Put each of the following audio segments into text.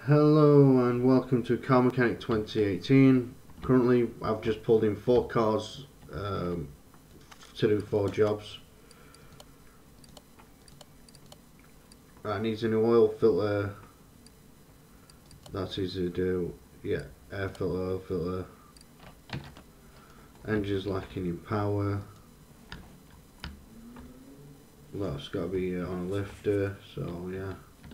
Hello and welcome to Car Mechanic 2018. Currently I've just pulled in 4 cars to do 4 jobs. That needs a new oil filter. That's easy to do. Yeah, air filter, oil filter. Engine's lacking in power. That's got to be on a lifter, so yeah.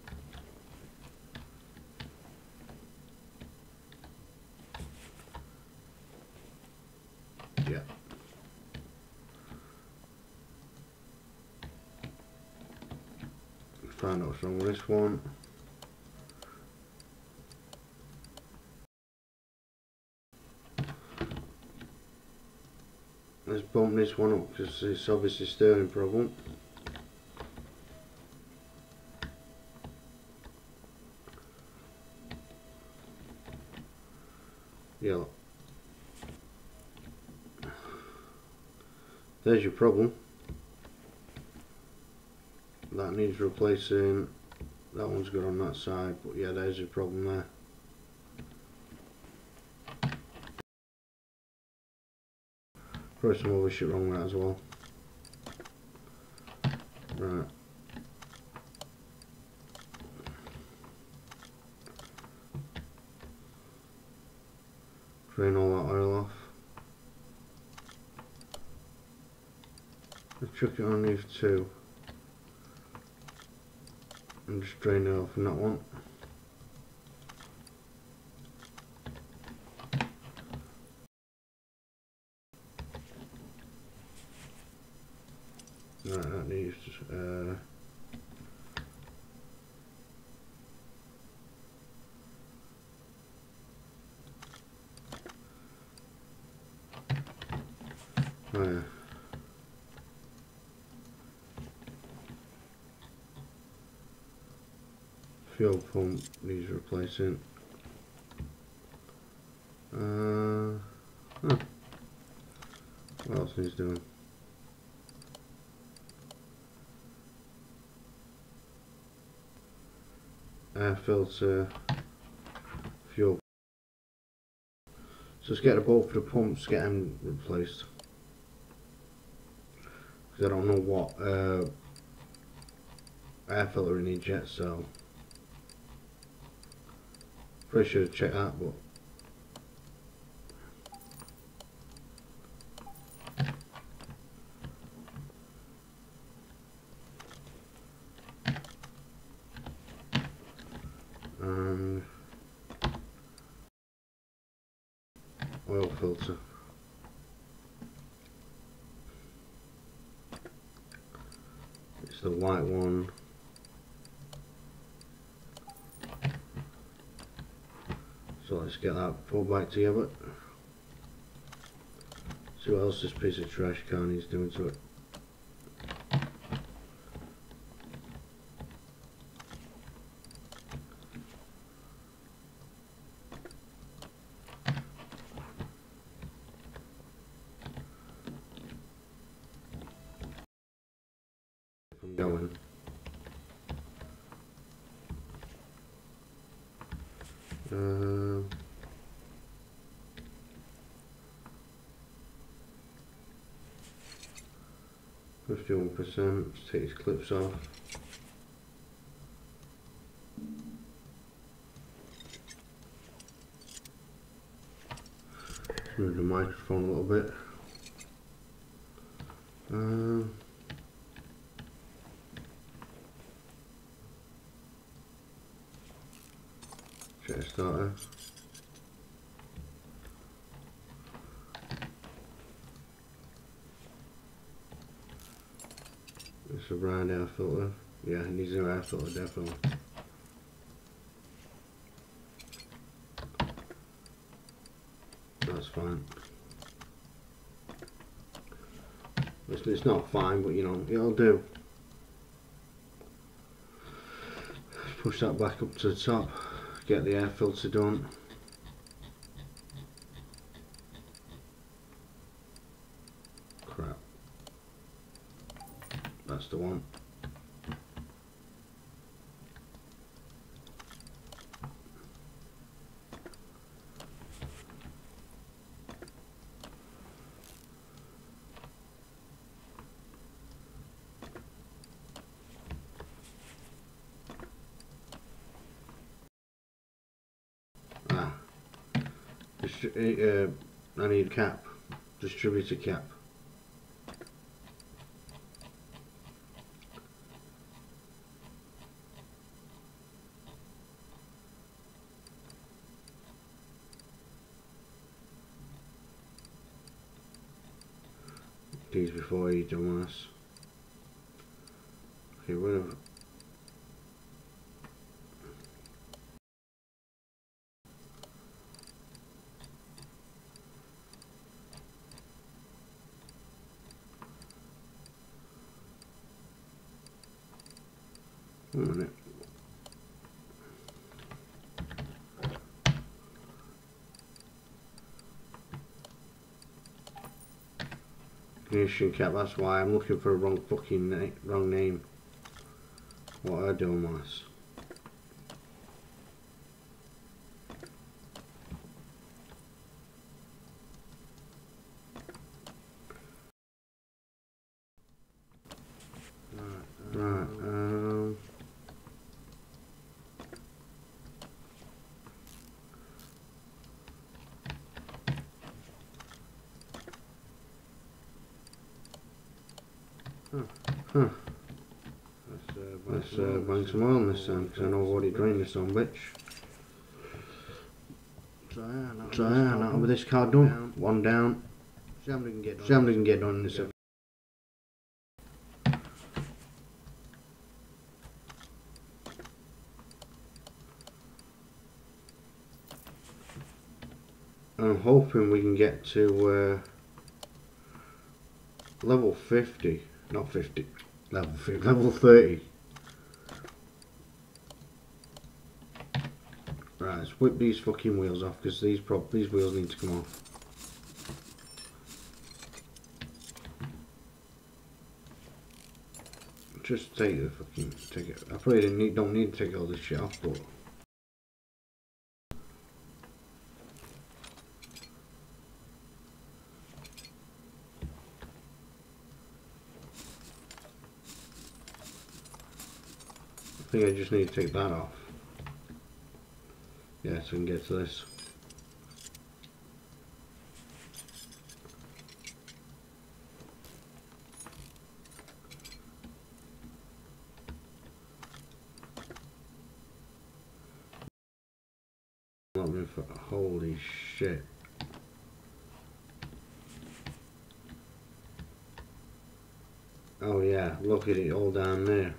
Yeah. Find out what's wrong with this one. Let's bump this one up because it's obviously steering problem. Yeah. There's your problem. That needs replacing. That one's good on that side, but yeah, there's your problem there. Probably some other shit wrong with that as well. Right. Drain all that oil off. Let's chuck it underneath too. And just drain it off in that one. Right, that needs oh yeah. Fuel pump needs replacing. Huh. What else needs doing? Air filter, fuel. So let's get both of the pumps, get them replaced. Because I don't know what air filter it needs yet, so pretty sure to check that, but and oil filter. It's the white one. So let's get that pulled back together. See what else this piece of trash can needs doing to it. I'm going. Uh, 51%. Let's take these clips off. Move the microphone a little bit. Check the starter. It's a round air filter. Yeah, it needs an air filter definitely. That's fine. It's not fine, but you know, it'll do. Push that back up to the top, get the air filter done. Crap. That's the one. I need cap. Distributor cap. These before you dumbass. Okay, whatever. Wait a minute. Ignition cap, that's why I'm looking for a wrong fucking wrong name. What are dumbass? Right, let's bang some oil on this time, because I know I've already drained this on bitch. So yeah, now with this car done, one down. Somebody can get done in this episode. I'm hoping we can get to level 50, not 50, level 30. Right, let's whip these fucking wheels off, because these wheels need to come off. Just take it. I probably don't need to take all this shit off, but I think I just need to take that off. Yeah, so we can get to this. Holy shit. Oh yeah, look at it all down there.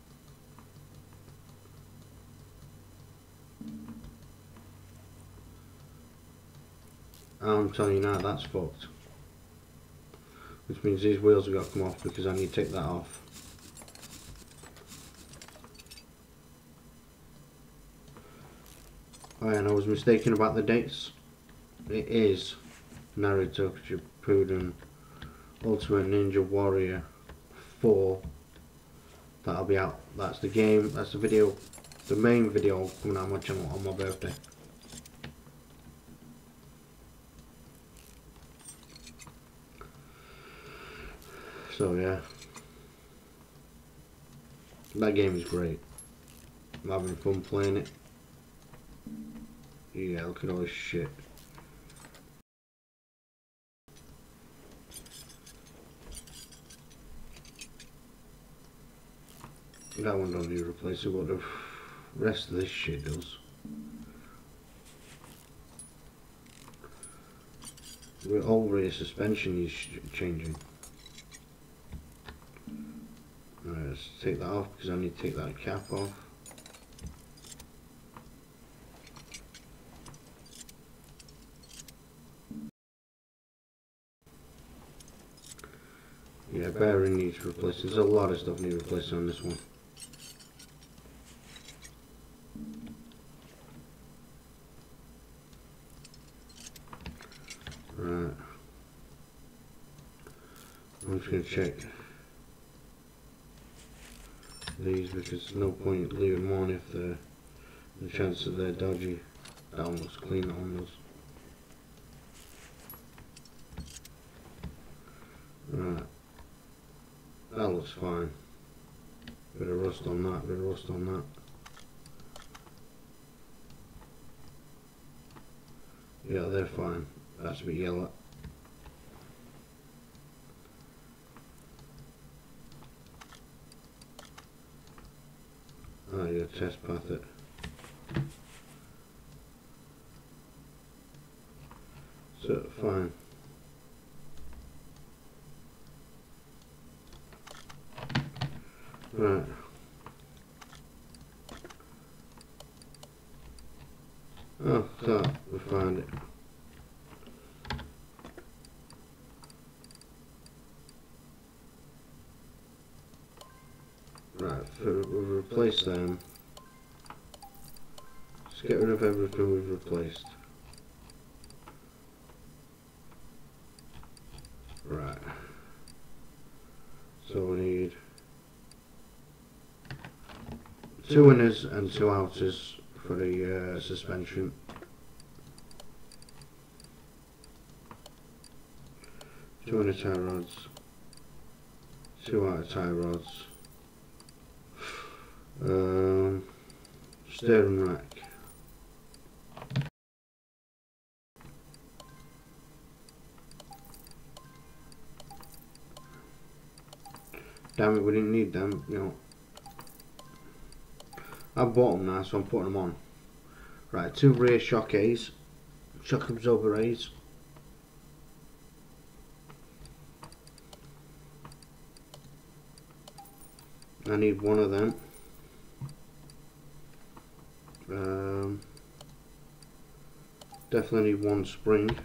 I'm telling you now, that's fucked. Which means these wheels have got to come off, because I need to take that off. Oh yeah, and I was mistaken about the dates. It is Naruto Shippuden Ultimate Ninja Warrior 4. That'll be out. That's the game. That's the video. The main video coming out on my channel on my birthday. So yeah, that game is great. I'm having fun playing it. Yeah, look at all this shit. That one don't need to replace it, but the rest of this shit does. The whole rear suspension is changing. Alright, let's take that off, because I need to take that cap off. Yeah, bearing needs replacing. There's a lot of stuff needs replacing on this one. Right. I'm just going to check these, because there's no point leaving one if the chance that they're dodgy. That one looks clean, that one does. Right. That looks fine. Bit of rust on that, bit of rust on that. Yeah, they're fine. That's a bit yellow. Oh, yeah, test path it. So, fine. Right. Oh, so we found it. Right, we've replaced them. Let's get rid of everything we've replaced. Right. So we need 2 inners and 2 outers for the suspension. 2 inner tie rods, 2 outer tie rods, steering rack. Damn it, we didn't need them, you know. I've bought them now, so I'm putting them on. Right, 2 rear shock A's, shock absorber A's. I need 1 of them. Definitely need 1 spring.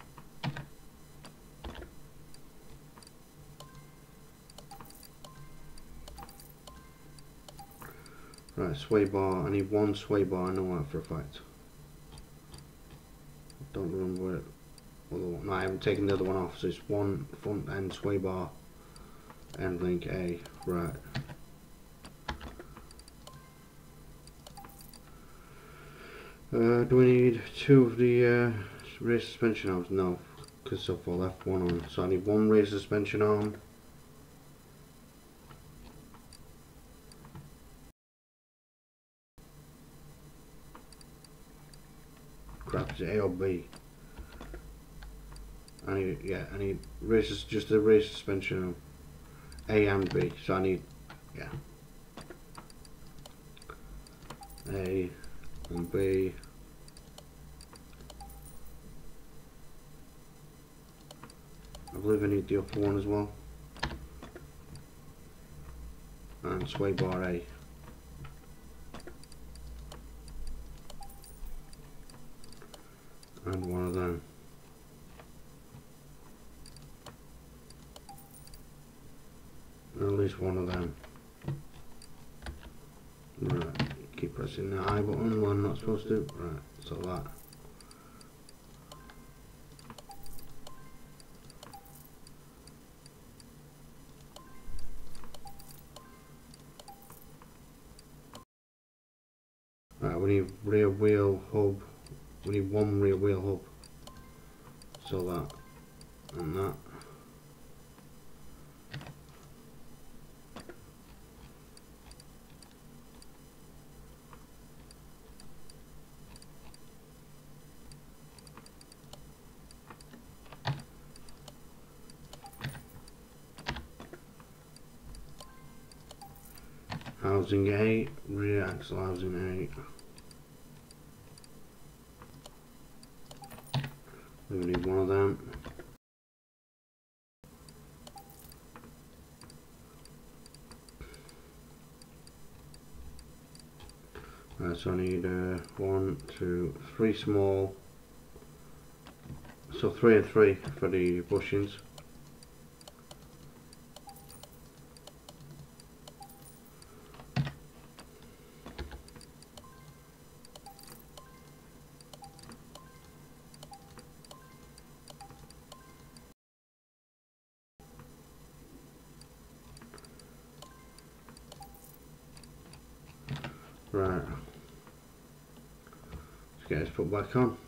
Right, sway bar. I need 1 sway bar. I know that for a fact. Don't remember it. No, I haven't taken the other one off. So it's 1 front end sway bar. End link A. Right. Do we need 2 of the rear suspension arms? No, because I've left 1 on. So I need 1 rear suspension arm. Crap, is it A or B? I need just the rear suspension arm. A and B. So I need, yeah, A and B. I believe I need the upper one as well. And sway bar A. And 1 of them. At least 1 of them. Right, keep pressing the I button when I'm not supposed to. Right, so that. Right, we need rear wheel hub. We need 1 rear wheel hub. So that and that. Housing A, rear axle housing A. We need 1 of them. Right, so I need 1, 2, 3 small. So 3 and 3 for the bushings. Right. Let's get this put back on.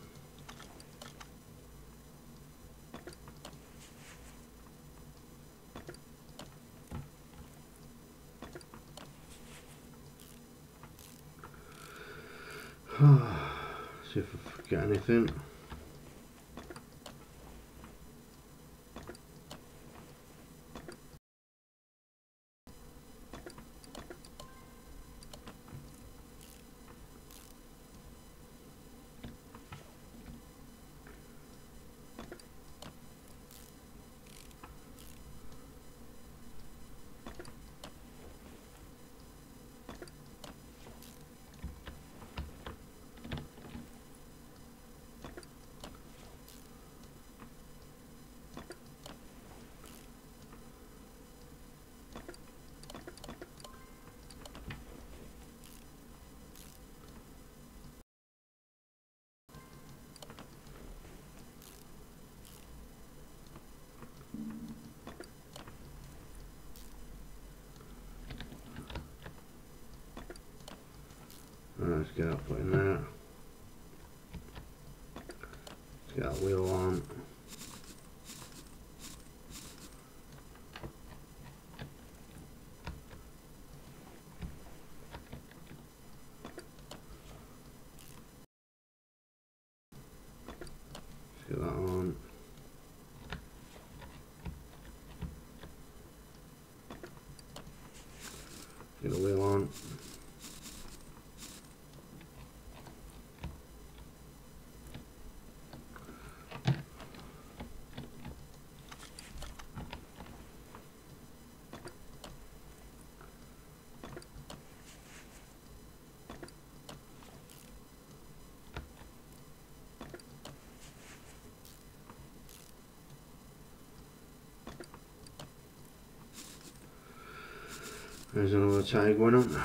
See if I forget anything. Let's get that put in there. Let's get that wheel on. Let's get that on. Get the wheel on. There's another tyre going on.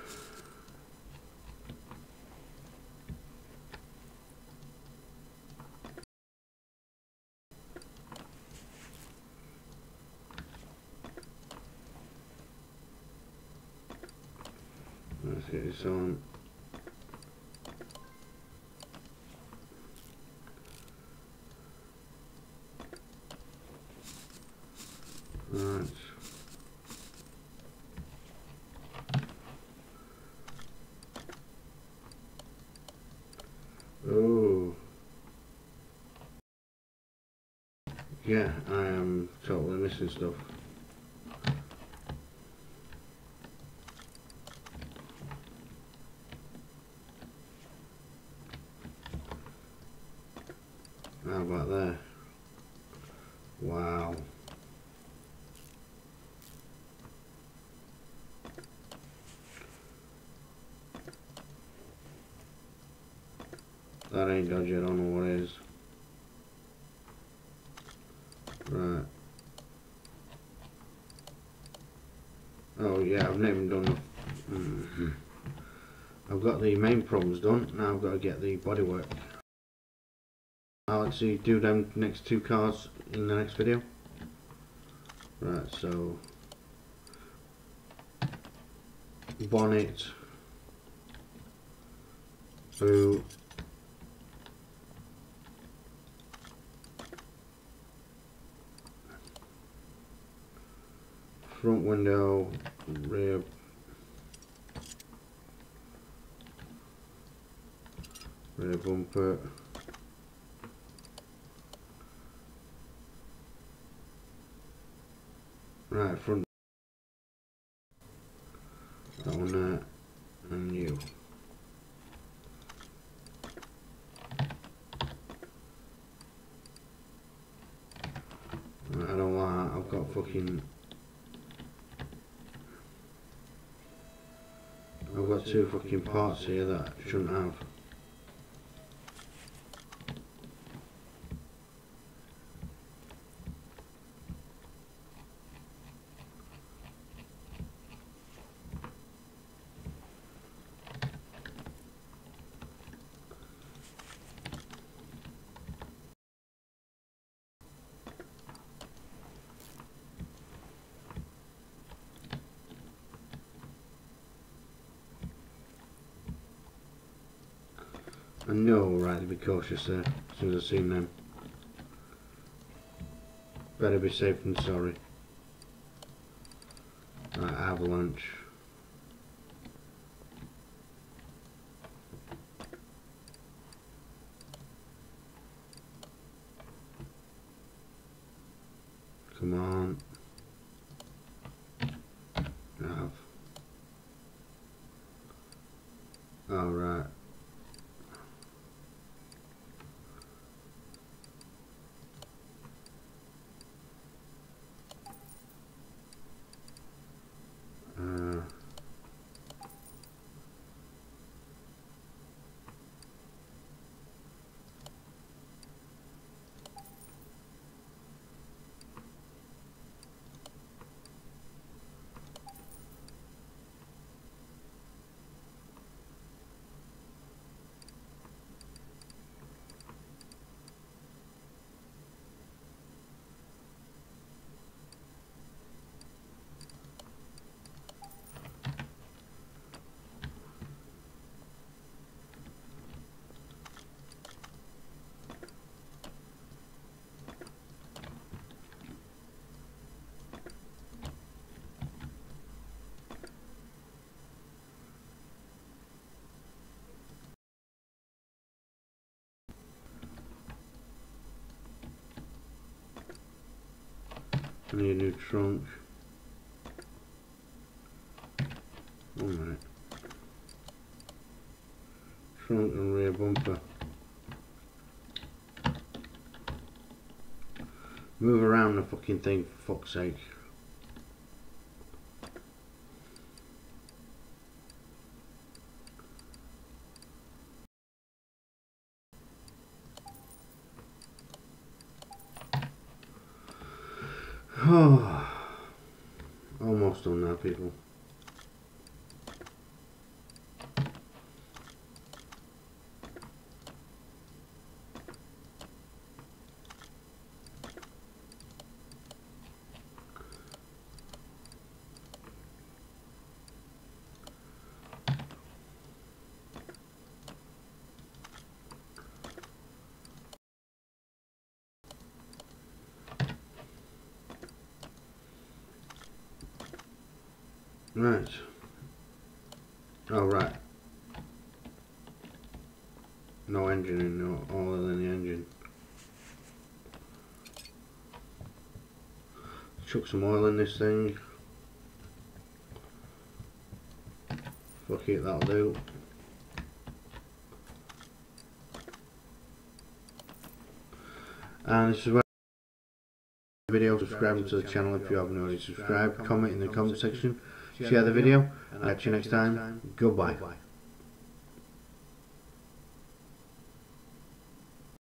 Let's get this on. Right. Oh. Yeah, I am totally missing stuff. How about there? Wow. That ain't dodgy, I don't know what it is. Right. Oh yeah, I've never done the... I've got the main problems done, now I've got to get the bodywork. I'll actually do them next two cars in the next video. Right, so... bonnet, boot, front window, rear bumper, right front, that one there, and you. Right, I don't like that, I've got fucking... I've got two fucking parts here that I shouldn't have. I know, right, to be cautious there, as soon as I've seen them. Better be safe than sorry. Right, avalanche. Come on. Nav. Oh, right. I need a new trunk. 1 minute. Front and rear bumper. Move around the fucking thing, for fuck's sake. Oh, almost done now, people. Right. Oh, right. No engine in, no oil in the engine. Chuck some oil in this thing. Fuck it, that'll do. And this is where the video. Subscribe to the channel if you haven't already subscribed. Comment in the comment section. Share the video. Catch you next time. Goodbye.